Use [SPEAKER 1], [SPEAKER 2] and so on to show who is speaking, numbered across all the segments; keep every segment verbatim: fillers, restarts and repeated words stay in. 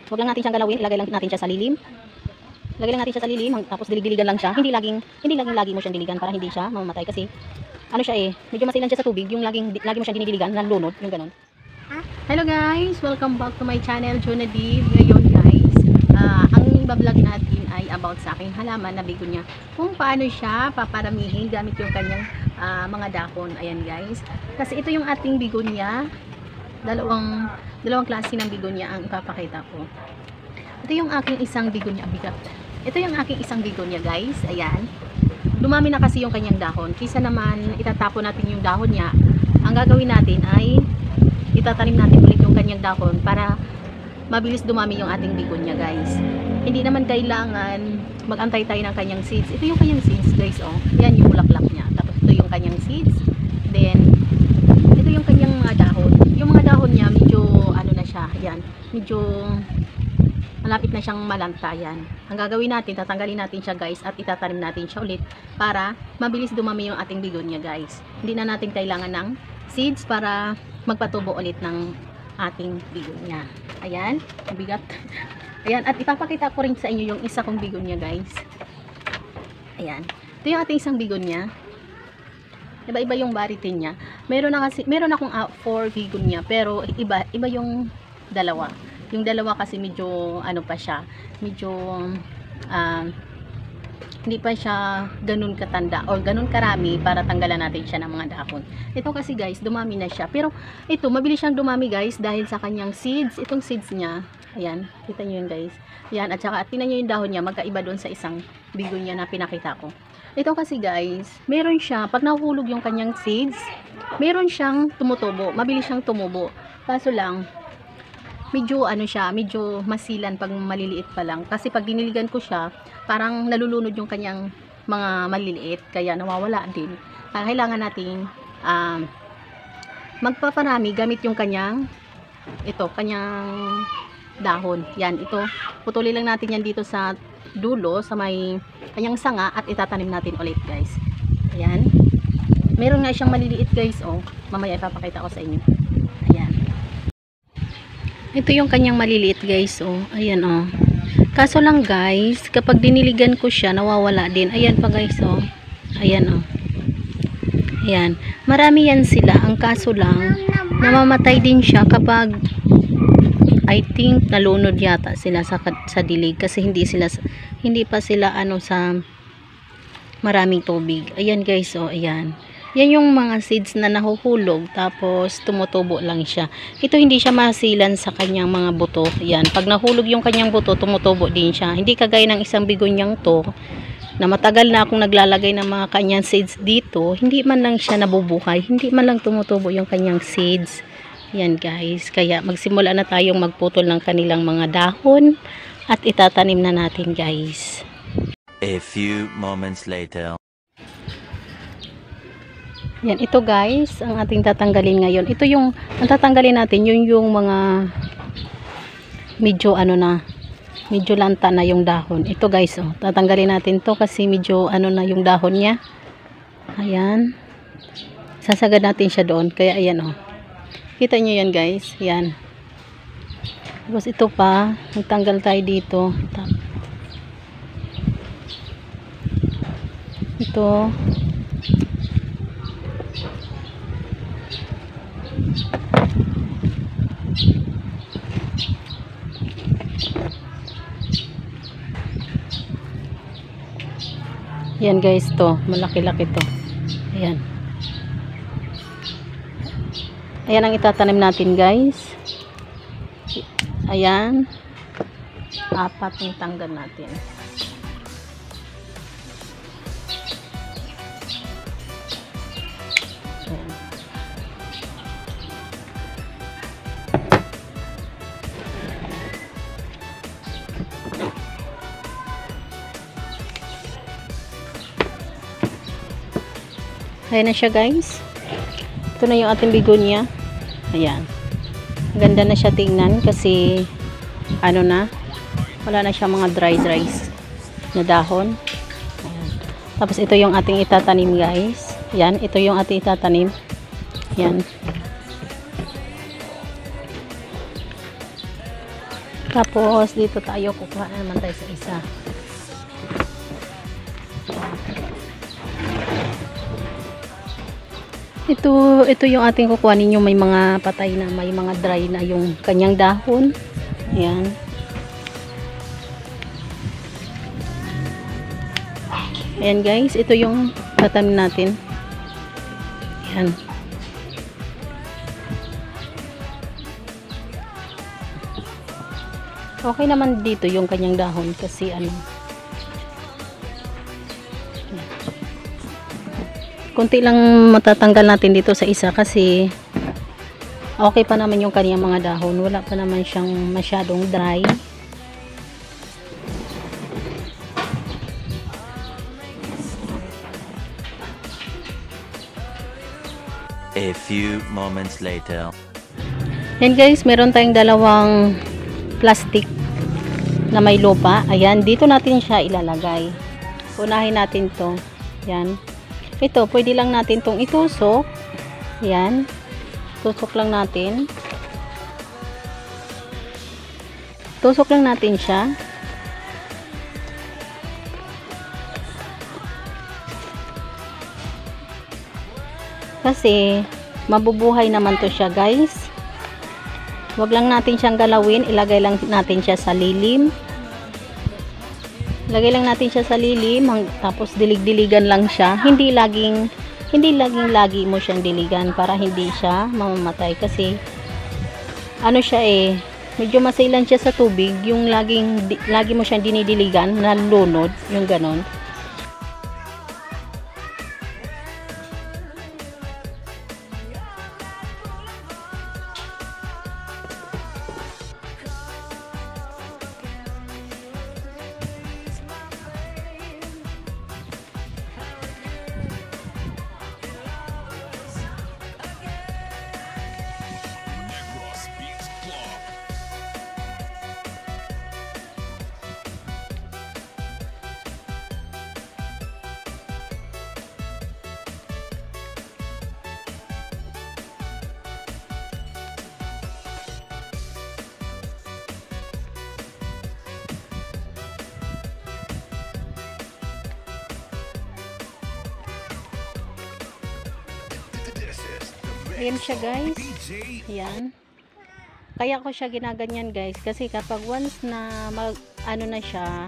[SPEAKER 1] Huwag lang natin siyang galawin, ilagay lang natin siya sa lilim. Ilagay lang natin siya sa lilim, tapos dilig-diligan lang siya. Hindi laging hindi laging lagi mo siyang diligan para hindi siya mamamatay kasi ano siya eh, medyo masilan siya sa tubig, yung laging lagi mo siyang dinidiligan, nalunod, yung ganun. Hello guys, welcome back to my channel, Jonah Div. Ngayon guys, uh, ang bablog natin ay about sa aking halaman na bigonya. Kung paano siya paparamihin gamit yung kanyang uh, mga dahon. Ayan guys, kasi ito yung ating bigonya. Dalawang dalawang klase ng bigonya ang ipapakita ko. Ito yung aking isang bigonya, bigat. Ito yung aking isang bigonya guys. Ayan. Dumami na kasi yung kanyang dahon. Kisa naman itatapon natin yung dahon niya, ang gagawin natin ay itatanim natin ulit yung kanyang dahon para mabilis dumami yung ating bigonya guys. Hindi naman kailangan mag-antay tayo ng kanyang seeds. Ito yung kanyang seeds guys, oh. Yan yung bulaklak niya. Tapos ito yung kanyang seeds. Then ito yung kanyang mga dahon. Yung mga dahon niya medyo ano na siya. Yan. Medyo malapit na siyang malanta. Yan. Ang gagawin natin, tatanggalin natin siya guys at itatanim natin siya ulit para mabilis dumami yung ating bigonya guys. Hindi na natin kailangan ng seeds para magpatubo ulit ng ating bigonya. Ayan, mabigat. Ayan, at ipapakita ko rin sa inyo yung isa kong bigonya guys. Ayan. Ito yung ating isang bigonya. Iba-iba yung baritin niya. Meron na kasi, meron akong uh, four bigonya pero iba, iba yung dalawa. Yung dalawa kasi medyo ano pa siya, medyo uh, hindi pa siya ganun katanda or ganun karami para tanggalan natin siya ng mga dahon. Ito kasi guys, dumami na siya. Pero ito, mabilis siyang dumami guys dahil sa kanyang seeds. Itong seeds niya, ayan, kita nyo yun guys. Ayan, at saka tingnan nyo yung dahon niya, magkaiba doon sa isang bigonya na pinakita ko. Ito kasi guys, meron siya, pag nahulog yung kanyang seeds, meron siyang tumutubo, mabilis siyang tumubo. Kaso lang, medyo ano siya, medyo masilan pag maliliit pa lang. Kasi pag diniligan ko siya, parang nalulunod yung kanyang mga maliliit. Kaya nawawala din. Kaya kailangan natin um, magpaparami gamit yung kanyang, ito, kanyang dahon. Yan, ito. Putulin lang natin yan dito sa dulo, sa may kanyang sanga at itatanim natin ulit guys. Ayan. Meron nga siyang maliliit guys, oh. Mamaya ipapakita ko sa inyo. Ayan. Ito yung kanyang maliliit guys, oh. Ayan, oh. Kaso lang guys, kapag diniligan ko siya, nawawala din. Ayan pa guys, oh. Ayan, oh. Ayan. Marami yan sila. Ang kaso lang, namamatay din siya kapag, I think, nalunod yata sila sa, sa dilig. Kasi hindi sila, hindi pa sila, ano, sa maraming tubig. Ayan guys, oh. Ayan. Yan yung mga seeds na nahuhulog tapos tumutubo lang siya. Ito hindi siya masilan sa kanyang mga buto. Yan, pag nahulog yung kanyang buto, tumutubo din siya. Hindi kagaya ng isang bigonyang to na matagal na akong naglalagay ng mga kanyang seeds dito, hindi man lang siya nabubuhay, hindi man lang tumutubo yung kanyang seeds. Yan guys, kaya magsimula na tayong magputol ng kanilang mga dahon at itatanim na natin guys.
[SPEAKER 2] A few moments later.
[SPEAKER 1] Yan, ito guys, ang ating tatanggalin ngayon. Ito yung, ang tatanggalin natin, yung yung mga medyo ano na, medyo lanta na yung dahon. Ito guys, oh, tatanggalin natin to kasi medyo ano na yung dahon niya. Ayan. Sasagad natin siya doon. Kaya ayan, oh. Kita nyo yan guys. Yan. Tapos ito pa, magtanggal tayo dito. Ito. Yan guys, to malaki-laki to. Ayan. Ayan ang itatanim natin guys. Ayan. Apat yung tanggal natin. Ayan. Ayan na siya guys. Ito na yung ating bigonya. Ayan. Ganda na siya tingnan kasi ano na, wala na siya mga dry dry na dahon. Ayan. Tapos ito yung ating itatanim guys. Yan, ito yung ating itatanim. Yan. Tapos dito tayo kukuha na naman tayo sa isa. Ito, ito yung ating kukuhanin, yung may mga patay na, may mga dry na yung kanyang dahon. Ayan. Ayan guys, ito yung tatanim natin. Ayan. Okay naman dito yung kanyang dahon kasi ano, konti lang matatanggal natin dito sa isa kasi okay pa naman yung kanyang mga dahon, wala pa naman siyang masyadong dry.
[SPEAKER 2] A few moments later.
[SPEAKER 1] Yan guys, meron tayong dalawang plastic na may lupa. Ayan, dito natin siya ilalagay. Unahin natin to. Yan. Ito, pwede lang natin tong itusok. Yan. Tusok lang natin. Tusok lang natin siya. Kasi, mabubuhay naman to siya guys. Wag lang natin siyang galawin, ilagay lang natin siya sa lilim. Lagay lang natin siya sa lilim, tapos dilig-diligan lang siya. Hindi laging hindi laging lagi mo siyang diligan para hindi siya mamamatay kasi ano siya eh, medyo masailan siya sa tubig, yung laging lagi mo siyang dinidiligan, nalunod, yung ganon. Ayan siya guys. Ayan. Kaya ko siya ginaganyan guys kasi kapag once na mag ano na siya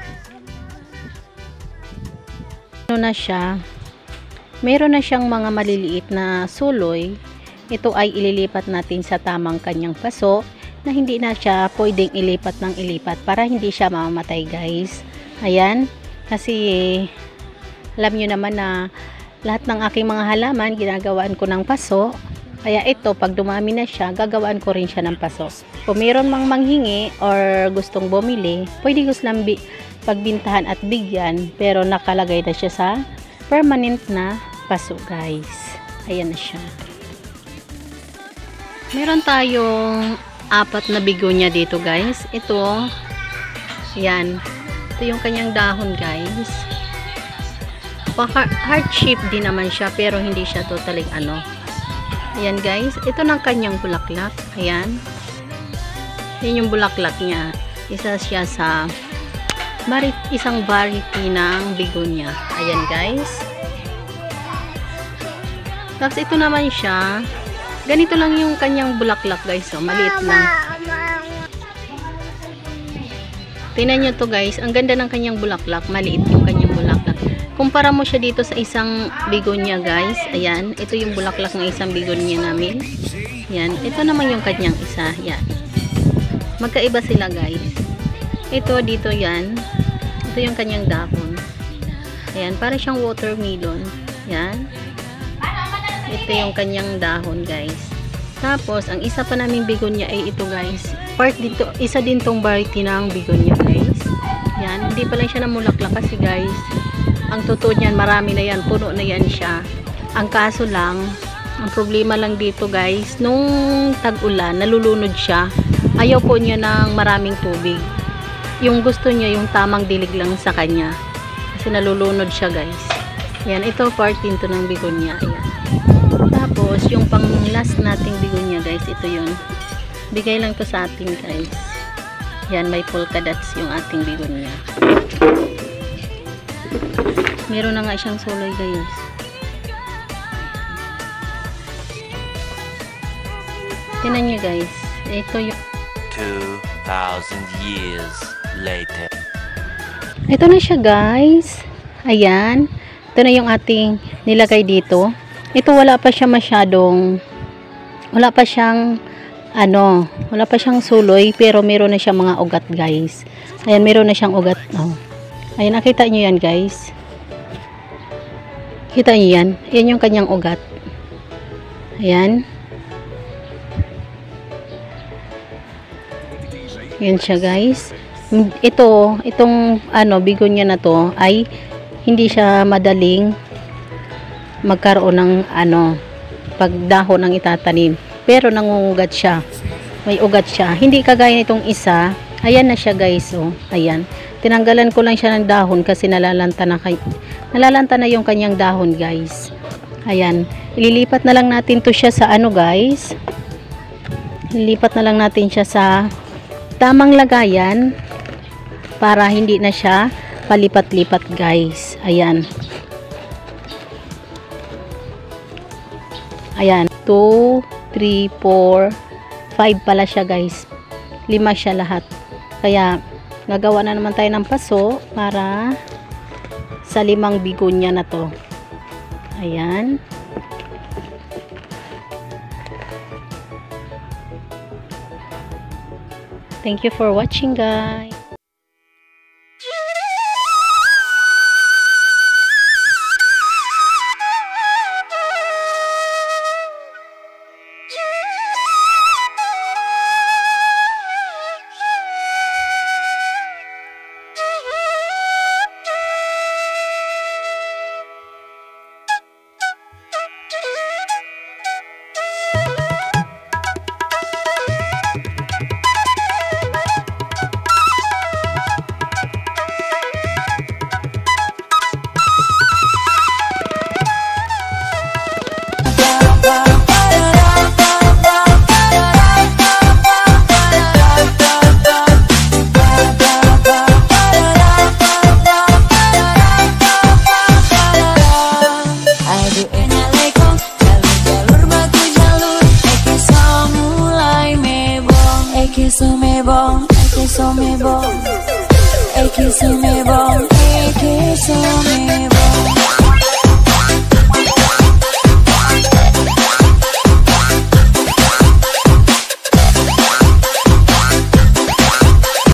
[SPEAKER 1] ano na siya meron na siyang mga maliliit na suloy, ito ay ililipat natin sa tamang kanyang paso na hindi na siya pwedeng ilipat ng ilipat para hindi siya mamamatay guys. Ayan. Kasi alam nyo naman na lahat ng aking mga halaman ginagawaan ko ng paso, kaya ito pag dumami na siya gagawaan ko rin siya ng paso. Kung mayroon mang manghingi or gustong bumili, pwede ko silang pagbintahan at bigyan, pero nakalagay na siya sa permanent na paso guys. Ayan na siya. Meron tayong apat na bigonya dito guys. Ito, yan, ito yung kanyang dahon guys. Heart shape din naman siya pero hindi siya totally ano. Ayan guys, ito ng kanyang bulaklak. Ayan. Yan yung bulaklak niya. Isa siya sa isang variety ng bigonya. Ayan guys. Tapos ito naman siya. Ganito lang yung kanyang bulaklak guys. So, maliit lang. Tingnan nyo to guys. Ang ganda ng kanyang bulaklak. Maliit yung kanyang bulaklak. Kumpara mo siya dito sa isang bigonya guys. Ayan. Ito yung bulaklak ng isang bigonya namin. Yan. Ito naman yung kanyang isa. Yan. Magkaiba sila guys. Ito dito yan. Ito yung kanyang dahon. Ayan. Para siyang watermelon. Yan. Ito yung kanyang dahon guys. Tapos ang isa pa naming bigonya ay ito guys. Part dito. Isa din tong variety ng bigonya guys. Yan. Hindi pa lang siya namulaklak kasi guys. Ang totoo niyan, marami na yan, puno na yan siya. Ang kaso lang, ang problema lang dito guys, nung tag-ulan, nalulunod siya. Ayaw po niya ng maraming tubig. Yung gusto niya, yung tamang dilig lang sa kanya. Kasi nalulunod siya guys. Yan, ito part din to ng bigonya. Ayan. Tapos, yung pang last nating bigonya guys, ito yun. Bigay lang to sa atin guys. Yan, may polka dots yung ating bigonia. Meron na nga siyang suloy guys. Tingnan nyo guys. Ito yung
[SPEAKER 2] Two thousand years later.
[SPEAKER 1] ito na siya guys. Ayan. Ito na yung ating nilagay dito. Ito wala pa siya masyadong wala pa siyang ano, wala pa siyang suloy pero meron na siyang mga ugat guys. Ayan, meron na siyang ugat. Oh. Ayan, nakita nyo yan guys. Kita nyo yan. Yan yung kanyang ugat. Ayan. Yan siya guys. Ito, itong ano, bigonya na to ay hindi siya madaling magkaroon ng ano, pagdahon ng itatanim. Pero nangungugat siya. May ugat siya. Hindi kagaya nitong isa. Ayan na siya guys. Oh. Ayan. Tinanggalan ko lang siya ng dahon kasi nalalanta na, kay, nalalanta na yung kanyang dahon guys. Ayan. Ililipat na lang natin to siya sa ano guys. Ililipat na lang natin siya sa tamang lagayan para hindi na siya palipat-lipat guys. Ayan. Ayan. two, three, four, five pala siya guys. Lima siya lahat. Kaya gagawa na naman tayo ng paso para sa limang bigonya na to. Ayan. Thank you for watching guys.
[SPEAKER 3] Sumebong, eke sumebong, eke sumebong, eke sumebong.